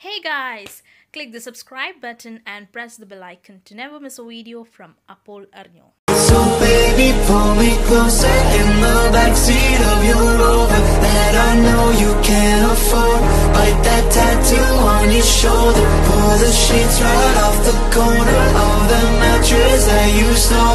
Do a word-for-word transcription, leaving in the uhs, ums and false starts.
Hey guys, click the subscribe button and press the bell icon to never miss a video from Apol Arnyo. So baby, pull me closer in the backseat of your Rover that I know you can't afford. Bite that tattoo on your shoulder. Pull the sheets right off the corner of the mattress that you stole.